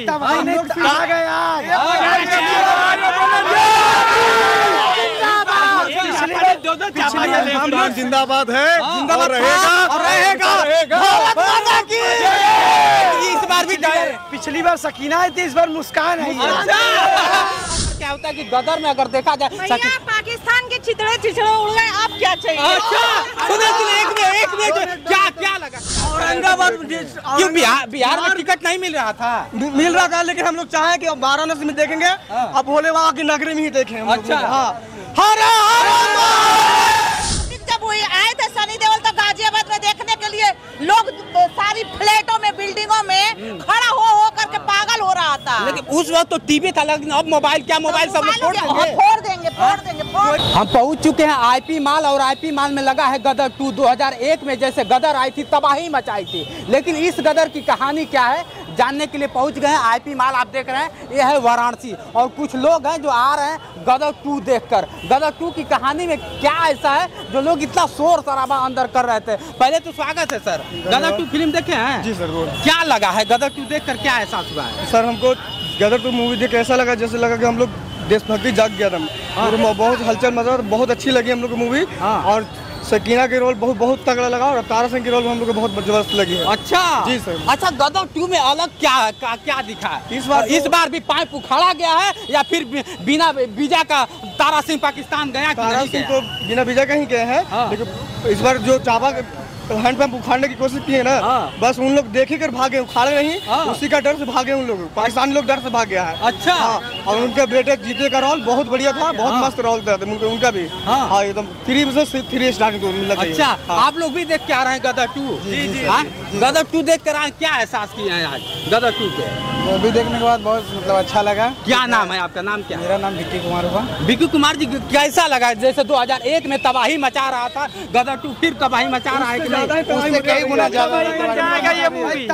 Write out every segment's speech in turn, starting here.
जिंदाबाद है और रहेगा। इस बार भी पिछली बार सकीना आई थी, इस बार मुस्कान है। क्या होता है कि गदर में अगर देखा जाए पाकिस्तान के चितड़े उड़ गए, आप क्या चाहिए? अच्छा सुनिए एक मिनट क्या लगा औरंगाबाद क्यों बिहार में टिकट नहीं मिल रहा था? मिल रहा था, लेकिन हम लोग चाहे कि वाराणसी में देखेंगे, अब भोले बाबा की नगरी में ही देखें। अच्छा जब वो आए थे सनी देओल तो गाजियाबाद में देखने के लिए लोग सारी फ्लैटों में बिल्डिंगों में खड़ा हो करके पागल हो रहा था। लेकिन उस वक्त तो टीवी था, लेकिन अब मोबाइल सब लोग फोड़ देंगे। हम पहुंच चुके हैं आईपी माल, और आईपी माल में लगा है गदर 2। 2001 में जैसे गदर आई थी तबाही मचाई थी, लेकिन इस गदर की कहानी क्या है जानने के लिए पहुंच गए हैं आईपी माल। आप देख रहे हैं ये है वाराणसी, और कुछ लोग हैं जो आ रहे हैं गदर 2 देखकर। गदर 2 की कहानी में क्या ऐसा है जो लोग इतना शोर शराबा अंदर कर रहे थे? पहले तो स्वागत है सर। गदर 2 फिल्म देखे हैं? जी सर। क्या लगा है गदर 2 देखकर, क्या एहसास हुआ है? सर हमको गदर 2 मूवी देख ऐसा लगा जैसे लगा कि हम लोग देशभक्ति जाग गया था। बहुत हलचल मजा, बहुत अच्छी लगी हम लोग को मूवी। और सकीना के रोल बहुत तगड़ा लगा, और तारा सिंह के रोल हम लोग को बहुत जबरदस्त लगी है। अच्छा जी सर। अच्छा गदर 2 में अलग क्या दिखा? इस बार भी पाइप उखाड़ा गया है या फिर बिना वीजा का तारा सिंह पाकिस्तान गया? तारा सिंह तो बिना वीजा का ही गए हैं, लेकिन इस बार जो चाबा हैंड पंप उखाड़ने की कोशिश की है ना, बस उन लोग देखे कर भागे, उखाड़े नहीं, उसी का डर से भागे उन लोग। पाकिस्तानी लोग डर से भाग गया है। अच्छा और उनके बेटे जीते का रोल बहुत बढ़िया था, बहुत मस्त रोल था उनका भी। हाँ एकदम 3 स्टार मिला। अच्छा आप लोग भी देख के आ रहे हैं गदर 2? गदर 2 देख कर क्या एहसास किए हैं आज गदर 2 के? मूवी देखने के बाद बहुत मतलब अच्छा लगा। क्या नाम है आपका? नाम क्या? मेरा नाम विक्की कुमार हुआ। विक्की कुमार जी कैसा लगा? जैसे 2001 में तबाही मचा रहा था, गदर 2 फिर तबाही मचा रहा है कि नहीं? उससे कई गुना ज्यादा ये मूवी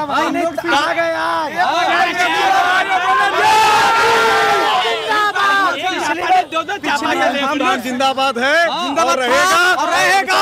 जिंदाबाद है और रहेगा।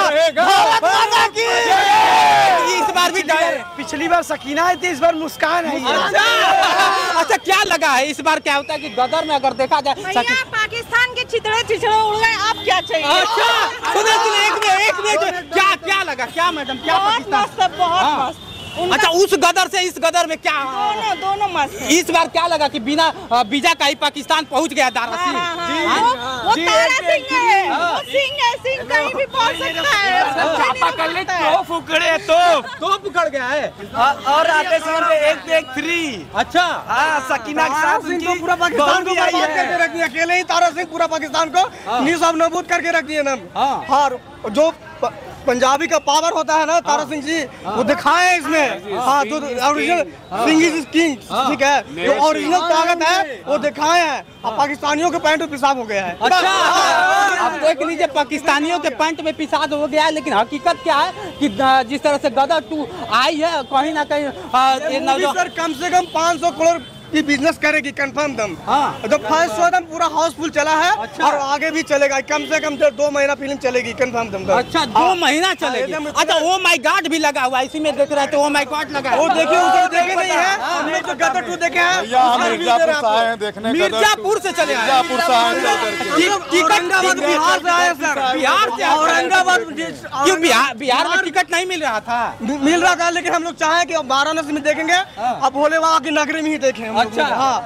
इस बार भी पिछली बार सकीना आई थी, इस बार मुस्कान है। अच्छा क्या लगा है इस बार? क्या होता है कि गदर में अगर देखा जाए पाकिस्तान के चितड़े उड़ गए, आप क्या चाहिए? अच्छा सुनिए एक मिनट क्या लगा? क्या मैडम क्या बहुत मस्त। अच्छा उस गदर से इस गदर में क्या? दोनों मस्त। इस बार क्या लगा कि बिना वीजा का ही पाकिस्तान पहुंच गया तारा सिंह? वो तारा सिंह है, वो सिंह कहीं भी पहुंच सकता है। तो पकड़ गया है। और आते समय एक 3। अच्छा सकीना के साथ सिंह को पूरा पाकिस्तान को बर्बाद करके रख दिया। अकेले ही तारा सिंह पूरा पाकिस्तान को नीज़ नबूद करके रख दिए ना। हाँ जो पंजाबी का पावर होता है ना, तारा सिंह जी वो दिखाए इसमें। हाँ तो ओरिजिनल सिंह इज किंग, ठीक है, जो ओरिजिनल ताकत है वो दिखाए हैं। अब पाकिस्तानियों के पैंट में पेशाब हो गया है। अच्छा अब देख लीजिए पाकिस्तानियों के पैंट में पेशाब हो गया है, लेकिन हकीकत क्या है कि जिस तरह से गदर 2 आई है कहीं ना कहीं सर कम से कम 500 करोड़ की बिजनेस करेगी कंफर्म दम। तो फर्स्ट शो दम पूरा हाउसफुल चला है। अच्छा। और आगे भी चलेगा, कम से कम 2 महीना फिल्म चलेगी कंफर्म दम। अच्छा 2 महीना चलेगी। अच्छा ओ माय गॉड भी लगा हुआ, इसी में देख रहे थे ओ माय गॉड लगा। वो देखिए उसे देखे नहीं है, हम लोग तो गदर 2 देखे हैं। मिर्जापुर से चले आए। औरंगाबाद बिहार से आए सर। बिहार से औरंगाबाद क्यों? बिहार में टिकट नहीं मिल रहा था? मिल रहा था, लेकिन हम लोग चाहे कि वाराणसी में देखेंगे, अब भोले बाबा की नगरी में ही देखें। अच्छा हाँ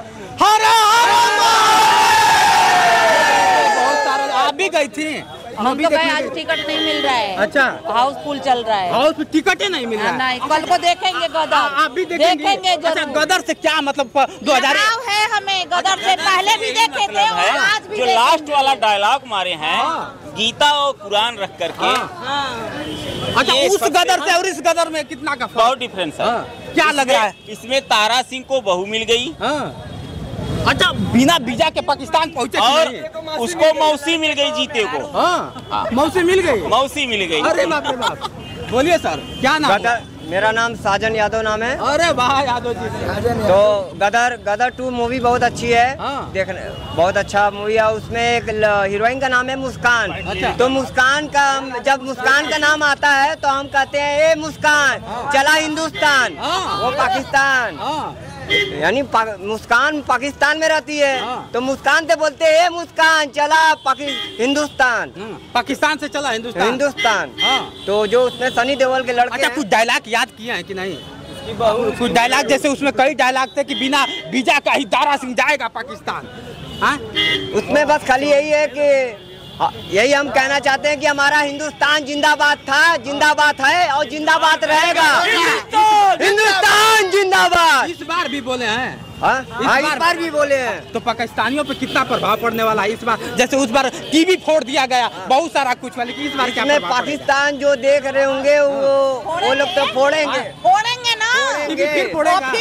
बहुत सारे आप भी गई थी? हम तो गए, आज टिकट नहीं मिल रहा है। अच्छा हाउसफुल चल रहा है। हाउस में टिकट नहीं मिल रहा है? नहीं, कल को देखेंगे गदर। आप भी देखेंगे? अच्छा गदर से क्या मतलब 2000 है हमें? गदर से पहले भी देखे थे और आज भी। जो लास्ट वाला डायलॉग मारे हैं गीता और कुरान रख करके। अच्छा उस गदर से और इस गदर में कितना का बहुत डिफरेंस है। क्या लग रहा है? इसमें तारा सिंह को बहू मिल गई। अच्छा बिना वीजा के पाकिस्तान पहुंचे और उसको मौसी मिल गई जीते को। हाँ मौसी मिल गई। अरे बाप रे बाप। बोलिए सर क्या नाम? मेरा नाम साजन यादव नाम है। अरे वाह यादव जी। तो गदर 2 मूवी बहुत अच्छी है। देखने बहुत अच्छा मूवी है। उसमें एक हीरोइन का नाम है मुस्कान। अच्छा। तो मुस्कान का जब मुस्कान का नाम आता है तो हम कहते हैं ए मुस्कान चला हिंदुस्तान, वो पाकिस्तान। यानी मुस्कान पाकिस्तान में रहती है। तो मुस्कान से बोलते हैं मुस्कान चला हिंदुस्तान। पाकिस्तान से चला हिंदुस्तान। तो जो उसमें सनी देओल के लड़के, अच्छा कुछ डायलॉग याद किए हैं कि नहीं? कुछ डायलॉग, जैसे उसमें कई डायलॉग थे कि बिना वीजा का ही दारा सिंह जाएगा पाकिस्तान। हाँ, उसमें बस खाली यही है कि यही हम कहना चाहते हैं कि हमारा हिंदुस्तान जिंदाबाद था, जिंदाबाद है और जिंदाबाद रहेगा। हिंदुस्तान जिंदाबाद इस बार भी बोले हैं। इस बार भी बोले हैं। तो पाकिस्तानियों पे कितना प्रभाव पड़ने वाला है इस बार? जैसे उस बार टीवी फोड़ दिया गया, बहुत सारा कुछ, लेकिन इस बार क्या पाकिस्तान जो देख रहे होंगे वो लोग तो फोड़ेंगे ना, फिर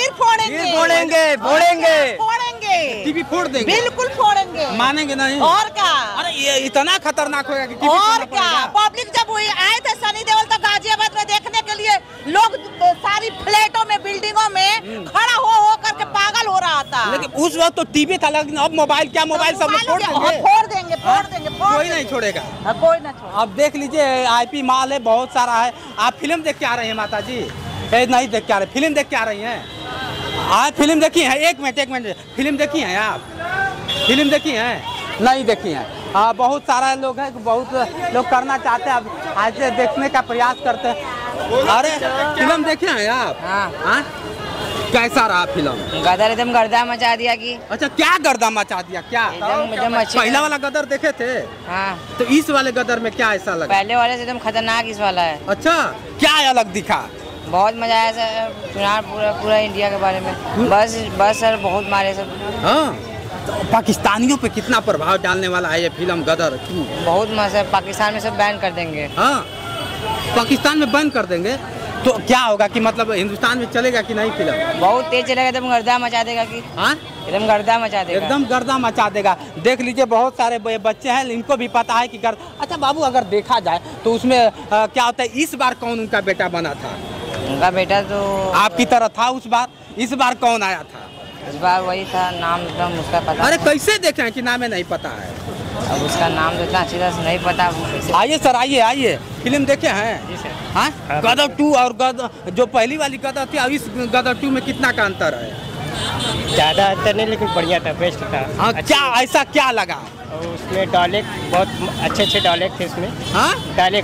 फोड़ेंगे, टीवी फोड़ देंगे, बिल्कुल फोड़ेंगे, मानेंगे नहीं। और क्या? अरे ये इतना खतरनाक होगा कि और क्या? पब्लिक जब आए थे सनी देओल तो गाजियाबाद में देखने के लिए, लोग सारी फ्लैटों में, बिल्डिंगों में खड़ा हो करके पागल हो रहा था। लेकिन उस वक्त तो टीवी था, लेकिन अब मोबाइल, क्या मोबाइल सब लोग फोड़ देंगे। कोई नहीं छोड़ेगा, कोई ना छोड़ेगा। अब देख लीजिए आईपी माल है, बहुत सारा है। आप फिल्म देख के आ रहे हैं माता जी? नहीं देख के आ रहे, फिल्म देख के आ रही हैं? आज फिल्म देखी है? एक मिनट, फिल्म देखी है आप? फिल्म देखी है? नहीं देखी है। बहुत सारा लोग हैं, बहुत लोग करना चाहते हैं, अब आज देखने का प्रयास करते हैं। अरे फिल्म देखे हैं आप? हाँ। कैसा रहा फिल्म? गदर एकदम गर्दा मचा दिया कि। अच्छा, क्या गर्दा मचा दिया? क्या पहला वाला गदर देखे थे? हाँ। तो इस वाले गदर में क्या ऐसा लगा? पहले वाले से एकदम खतरनाक इस वाला है। अच्छा, क्या अलग दिखा? बहुत मजा आया सर, सुना पूरा इंडिया के बारे में। बस सर बहुत मारे सर। हाँ, तो पाकिस्तानियों पे कितना प्रभाव डालने वाला है ये फिल्म गदर? बहुत मजा, पाकिस्तान में सब बैन कर देंगे। हाँ, पाकिस्तान में बैन कर देंगे तो क्या होगा कि मतलब हिंदुस्तान में चलेगा कि नहीं फिल्म? बहुत तेज चलेगा, एकदम गर्दा मचा देगा कि। हाँ, एकदम गर्दा मचा देगा, एकदम गर्दा मचा देगा। देख लीजिए बहुत सारे बच्चे हैं, इनको भी पता है कि अच्छा बाबू, अगर देखा जाए तो उसमें क्या होता है, इस बार कौन उनका बेटा बना था? उनका बेटा तो आपकी तरह था उस बार। इस बार कौन आया था? इस बार वही था, नाम एकदम उसका पता। अरे कैसे देखे हैं कि नाम नहीं पता है? अब उसका नाम तो इतना अच्छी तरह से नहीं पता। आइए सर, आइए, फिल्म देखे हैं? हाँ, गदर 2 और गदर जो पहली वाली गदर थी और इस गदर 2 में कितना का अंतर है? ज़्यादा अंतर नहीं, लेकिन बढ़िया था, बेस्ट था। हाँ, क्या ऐसा क्या लगा? उसमें डायलॉग बहुत अच्छे डायलॉग थे उसमें। हाँ,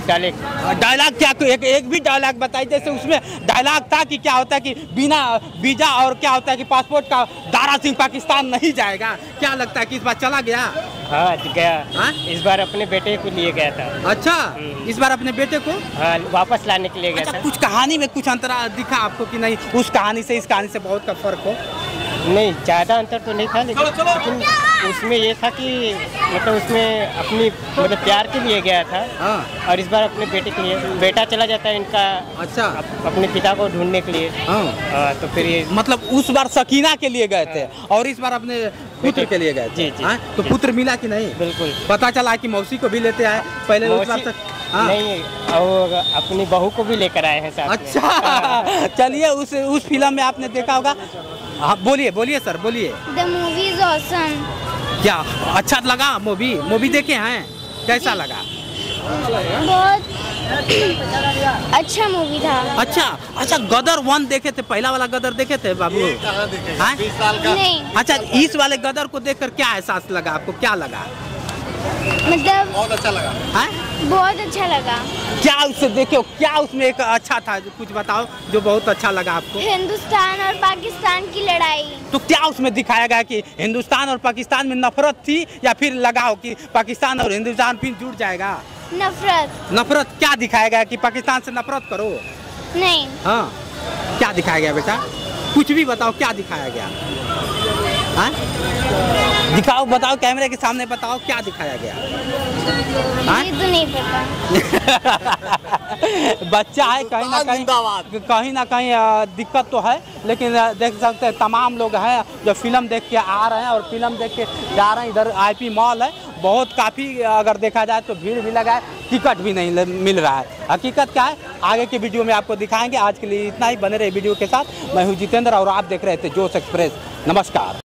डायलॉग क्या? एक भी डायलॉग बताइए। जैसे उसमें डायलॉग था कि क्या होता है कि बिना वीजा और क्या होता है कि पासपोर्ट का दारा सिंह पाकिस्तान नहीं जाएगा। क्या लगता है कि इस बार चला गया? हाँ, गया। हाँ? इस बार अपने बेटे को लिए गया था। अच्छा, इस बार अपने बेटे को वापस लाने के लिए गया था। कुछ कहानी में कुछ अंतर दिखा आपको कि नहीं? उस कहानी से इस कहानी से बहुत का फर्क हो? नहीं, ज़्यादा अंतर तो नहीं था, लेकिन उसमें ये था कि मतलब उसमें अपनी मतलब प्यार के लिए गया था। हाँ। और इस बार अपने बेटे के लिए, बेटा चला जाता है इनका। अच्छा, अपने पिता को ढूंढने के लिए। हाँ। तो फिर ये मतलब उस बार सकीना के लिए गए थे और इस बार अपने पुत्र के लिए गए थे। जी। तो पुत्र मिला कि नहीं? बिल्कुल, पता चला कि मौसी को भी लेते आए पहले। नहीं, और अपनी बहू को भी लेकर आए हैं साथ। अच्छा, चलिए उस फिल्म में आपने देखा होगा। हाँ, बोलिए सर, बोलिए। The movie is awesome. क्या अच्छा लगा? मूवी देखे हैं? कैसा लगा? बहुत अच्छा मूवी था। अच्छा, गदर 1 देखे थे? पहला वाला गदर देखे थे बाबू? नहीं। अच्छा, इस वाले गदर को देखकर क्या एहसास लगा आपको? क्या लगा? मतलब बहुत अच्छा लगा। हाँ? बहुत अच्छा लगा। क्या उससे देखो, क्या उसमें एक अच्छा था? कुछ बताओ जो बहुत अच्छा लगा आपको। हिंदुस्तान और पाकिस्तान की लड़ाई। तो क्या उसमें दिखाया गया कि हिंदुस्तान और पाकिस्तान में नफरत थी, या फिर लगाओ कि पाकिस्तान और हिंदुस्तान फिर जुड़ जाएगा? नफरत क्या दिखाया गया कि पाकिस्तान से नफरत करो? नहीं। हाँ, क्या दिखाया गया बेटा? कुछ भी बताओ, क्या दिखाया गया? हाँ, दिखाओ, बताओ, कैमरे के सामने बताओ, क्या दिखाया गया? ये तो नहीं पता। बच्चा है, कहीं ना कहीं दिक्कत तो है, लेकिन देख सकते हैं तमाम लोग हैं जो फिल्म देख के आ रहे हैं और फिल्म देख के जा रहे हैं। इधर आईपी मॉल है, बहुत काफ़ी अगर देखा जाए तो भीड़ भी लगा है, टिकट भी नहीं मिल रहा है। हकीकत क्या है आगे के वीडियो में आपको दिखाएंगे। आज के लिए इतना ही, बने रहे वीडियो के साथ। मैं हूँ जितेंद्र और आप देख रहे थे जोश एक्सप्रेस। नमस्कार।